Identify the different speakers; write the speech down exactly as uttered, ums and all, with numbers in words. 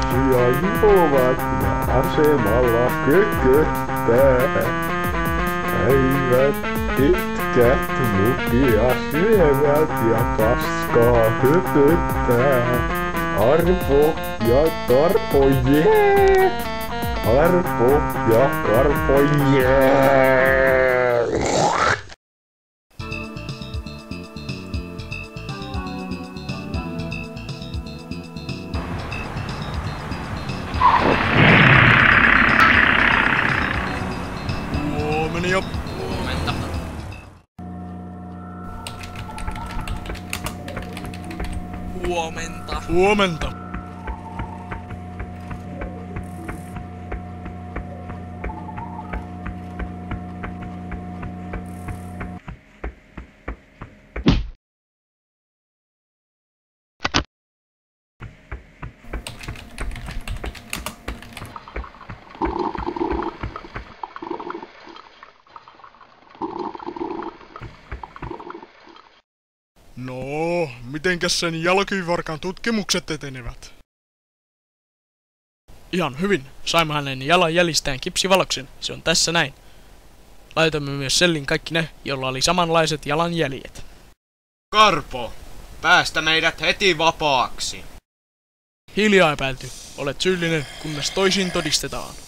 Speaker 1: lapsia juovat ja asemalla kököttää. Äivät pitkät mukia syövät ja paskaa höpöttää. Arpo ja Tarpo, jee! Arpo ja Karpo, jee!
Speaker 2: Huomenta. Huomenta. Huomenta. Huomenta. No, mitenkäs sen jalkivarkan tutkimukset etenevät? Ihan hyvin. Saimme hänen jalanjäljistään kipsivaloksen. Se on tässä näin. Laitamme myös sellin kaikki ne, joilla oli samanlaiset jalanjäljet.
Speaker 3: Karpo, päästä meidät heti vapaaksi.
Speaker 2: Hiljaa epäilty. Olet syyllinen, kunnes toisin todistetaan.